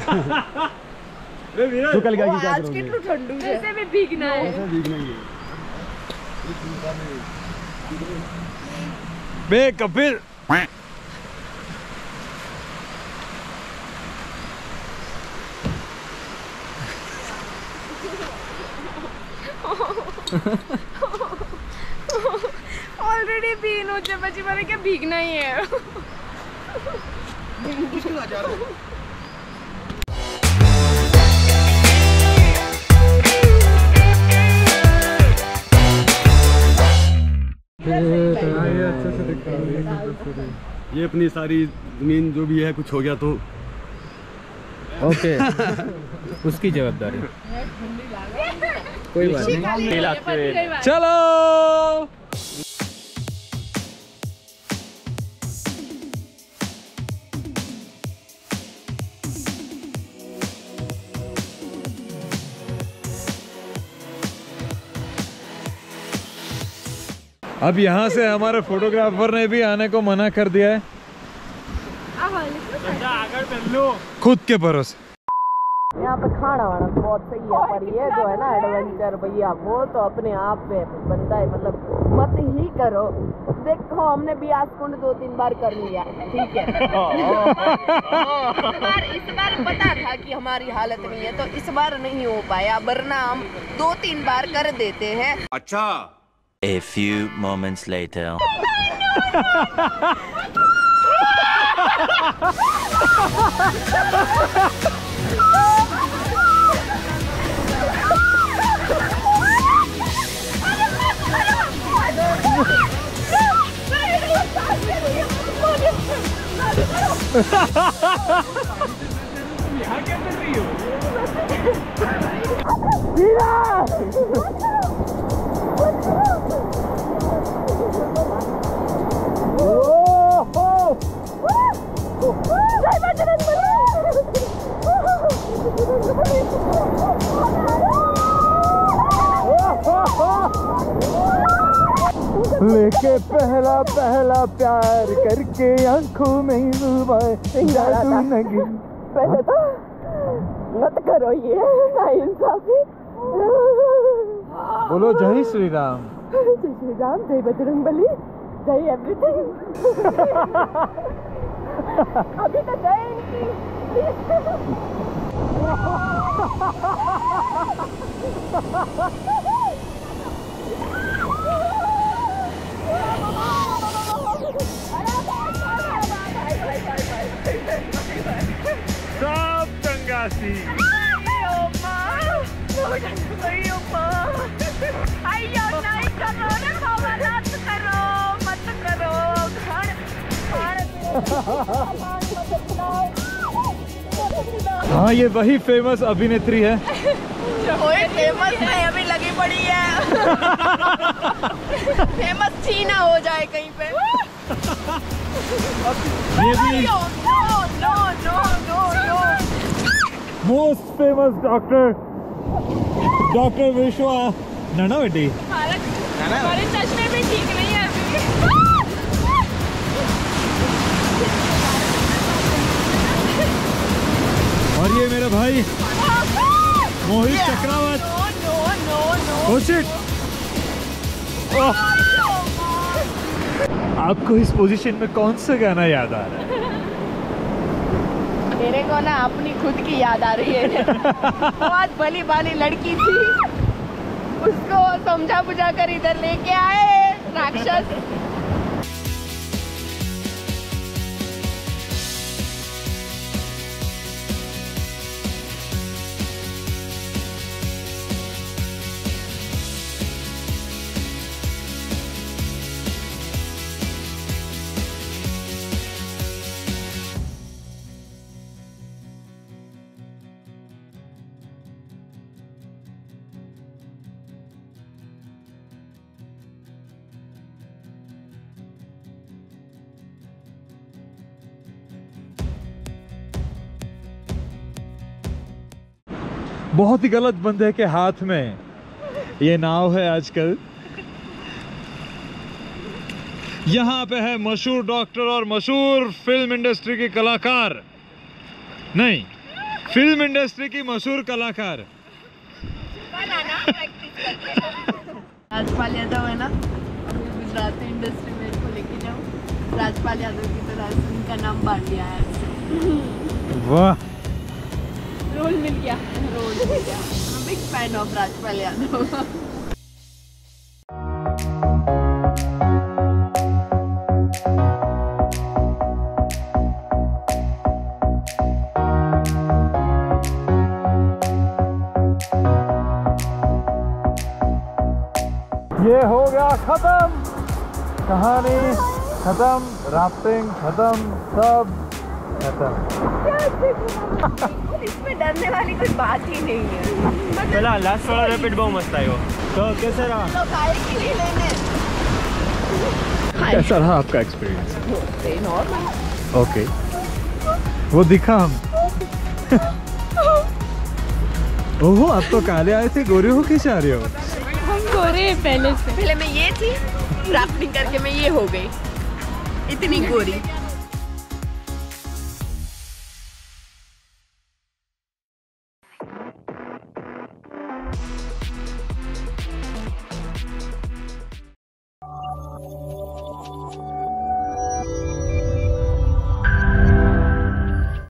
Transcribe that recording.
तो कल क्या आज कितना ठंडू है, ऐसे भी भीगना है, ऐसे भीगना ही है। बे कपिल ऑलरेडी बीन हो जब बची मैंने क्या भीगना ही है। ये अपनी सारी जमीन जो भी है कुछ हो गया तो ओके उसकी जवाबदारी कोई बात नहीं। चलो अब यहाँ से हमारे फोटोग्राफर ने भी आने को मना कर दिया है, खुद के भरोसे। यहाँ पे खाना वाना बहुत सही है, पर ये जो है ना एडवेंचर भैया वो तो अपने आप पे बनता है, मतलब मत ही करो। देखो हमने भी आज कुंड 2-3 बार कर लिया, ठीक है। इस बार पता था कि हमारी हालत नहीं है तो इस बार नहीं हो पाया, वरना हम 2-3 बार कर देते हैं। अच्छा A few moments later. यहाँ क्या कर रही हो? लेके पहला पहला प्यार करके आंखों में जादू नगी। पहले तो मत करो ये नाइंसाफी। बोलो जय श्री राम। जय श्री राम, जय बजरंगबली, जय एवरीथिंग। अभी तो जय सब चंगासी। हाँ ये वही फेमस अभिनेत्री है। कोई फेमस नहीं, अभी लगी पड़ी है। फेमस चीना हो जाए कहीं पे। ये भी मोस्ट फेमस डॉक्टर विश्वा ननावटी। हमारे चश्मे भी ठीक नहीं है अभी। और ये मेरा भाई मोहित चक्रवर्त। Oh shit! आपको इस पोजीशन में कौन सा गाना याद आ रहा है? मेरे को ना अपनी खुद की याद आ रही है। बहुत भली भाली लड़की थी, उसको समझा बुझा कर इधर लेके आए राक्षस। बहुत ही गलत बंदे के हाथ में ये नाव है आजकल। यहाँ पे है मशहूर डॉक्टर और मशहूर फिल्म इंडस्ट्री के कलाकार, नहीं फिल्म इंडस्ट्री की मशहूर कलाकार। राजपाल यादव है ना, गुजराती इंडस्ट्री में इसको लेके जाओ। राजपाल यादव की तरह से उनका नाम बांट दिया है। वाह, रोल मिल गया, रोल मिल गया। Big fan of Rajpal Yadav. ये हो गया खत्म, कहानी खत्म, राफ्टिंग खत्म, सब खत्म। इसमें डरने वाली कोई बात ही नहीं है। पहला लास्ट वाला रैपिड बहुत मस्त आया। तो कैसे रहा? लोग आए कि नहीं लेने? कैसा रहा आपका एक्सपीरियंस? नॉर्मल। ओके, वो दिखा हम। ओहो, आप तो काले आए थे, गोरे हो कैसे आ रहे हो? हम गोरे हैं पहले से। पहले मैं ये थी, राफ्टिंग करके मैं ये हो गई, इतनी गोरी।